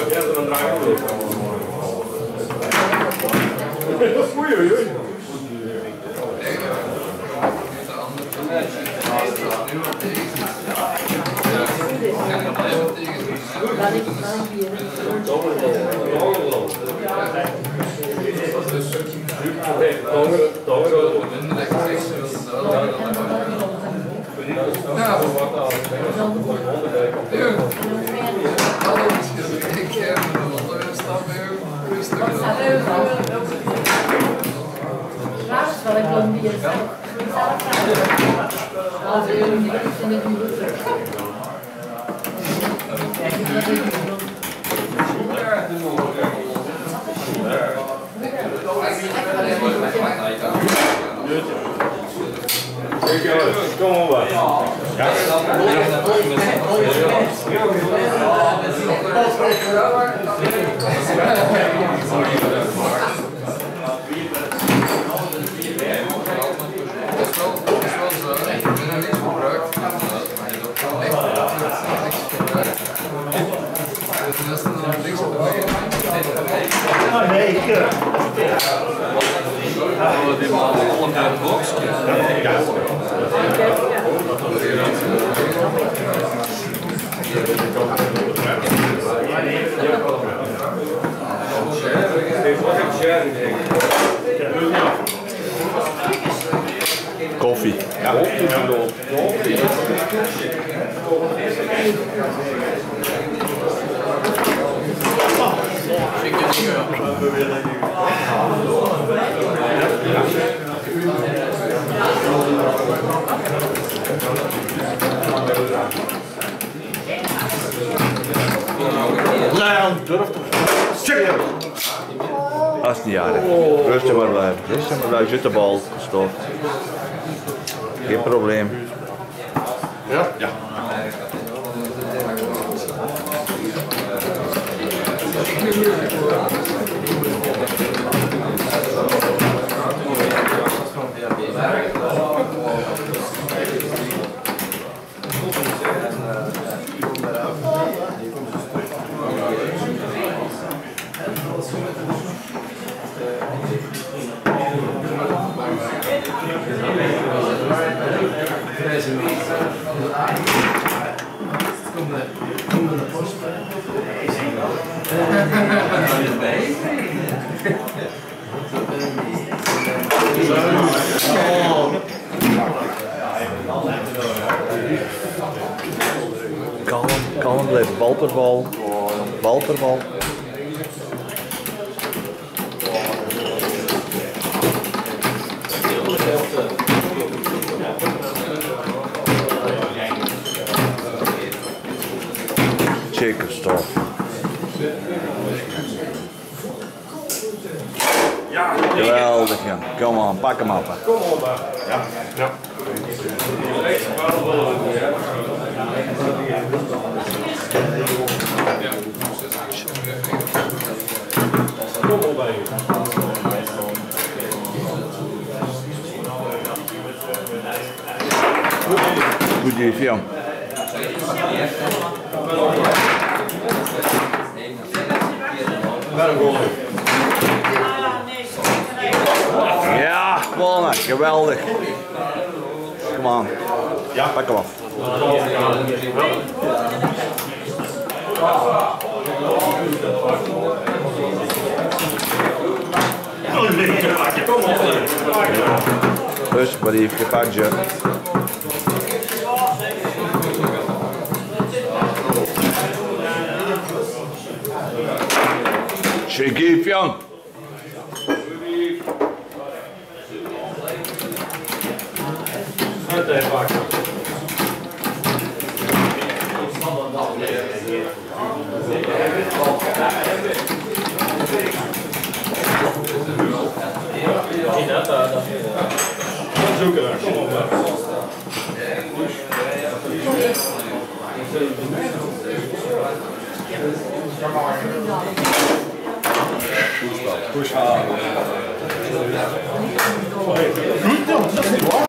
Kom op maar. Ja. Nee, koffie. Ja, koffie. Leon, durf toch. Dat is niet aardig. Rustig maar blijven. Rustig maar blijven. Zit de bal, Christoffe. Geen probleem. Ja? Ja. Kalm blijven, bal per bal. Bal per bal. Zeker, stop. Geweldig, ja. Kom aan, pak hem op. Kom op, ja. Ja. Kom op bij je. Goed idee, ja. Ja, gewonnen, geweldig. Kom aan. Ja, pak hem af. Dus, maar die heeft gepakt, je. Shaky, jong. Foosball.